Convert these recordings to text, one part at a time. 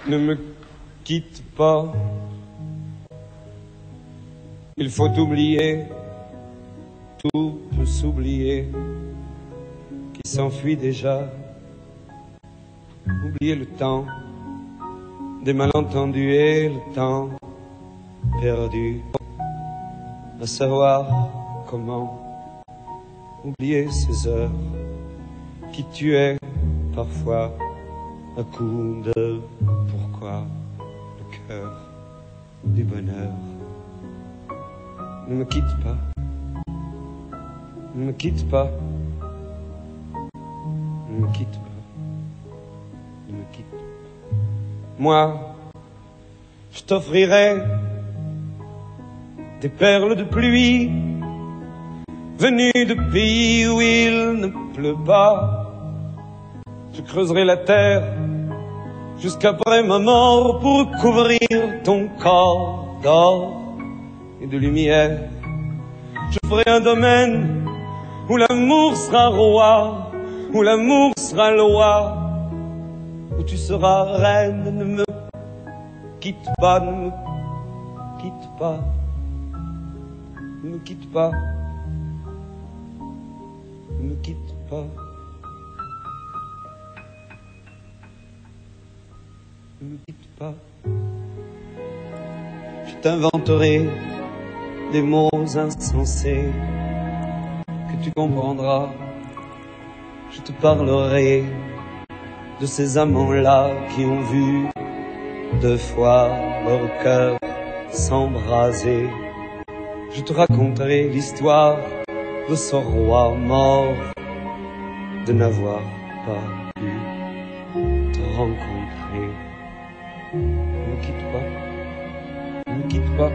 Ne me quitte pas. Il faut oublier, tout peut s'oublier, qui s'enfuit déjà. Oublier le temps des malentendus et le temps perdu à savoir comment. Oublier ces heures qui tuaient parfois à coups de pourquoi le cœur du bonheur. Ne me quitte pas, ne me quitte pas, ne me quitte pas, ne me quitte pas. Moi, je t'offrirai des perles de pluie venues de pays où il ne pleut pas. Je creuserai la terre jusqu'après ma mort pour couvrir ton corps d'or et de lumière. Je ferai un domaine où l'amour sera roi, où l'amour sera loi, où tu seras reine. Ne me quitte pas, ne me quitte pas, ne me quitte pas, ne me quitte pas. Ne me quitte pas. Je t'inventerai des mots insensés que tu comprendras. Je te parlerai de ces amants-là qui ont vu 2 fois leur cœur s'embraser. Je te raconterai l'histoire de ce roi mort de n'avoir pas pu te rencontrer. Ne me quitte pas, ne me quitte pas,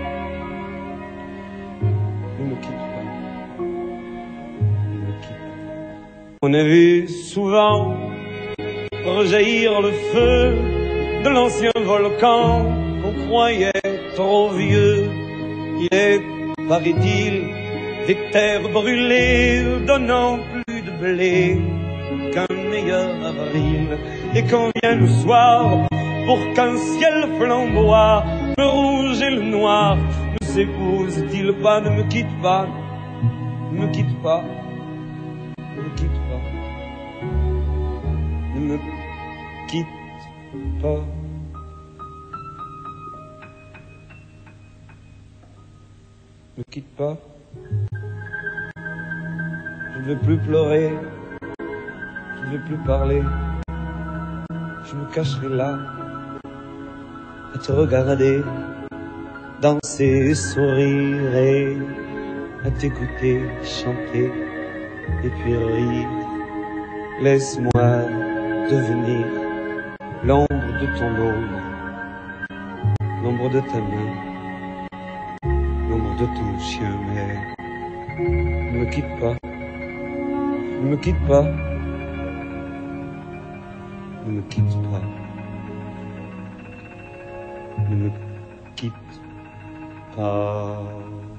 ne me quitte pas, ne me quitte pas. On a vu souvent rejaillir le feu de l'ancien volcan qu'on croyait trop vieux. Il est, paraît-il, des terres brûlées donnant plus de blé qu'un meilleur avril. Et quand vient le soir, pour qu'un ciel flamboie, le rouge et le noir ne s'épousent-ils pas? Ne me quitte pas, ne me quitte pas, ne me quitte pas, ne me quitte pas. Ne me quitte pas. Je ne veux plus pleurer, je ne veux plus parler. Je me cacherai là à te regarder, danser et sourire et à t'écouter chanter et puis rire. Laisse-moi devenir l'ombre de ton ombre, l'ombre de ta main, l'ombre de ton chien. Mais ne me quitte pas, ne me quitte pas, ne me quitte pas, ne me quitte pas.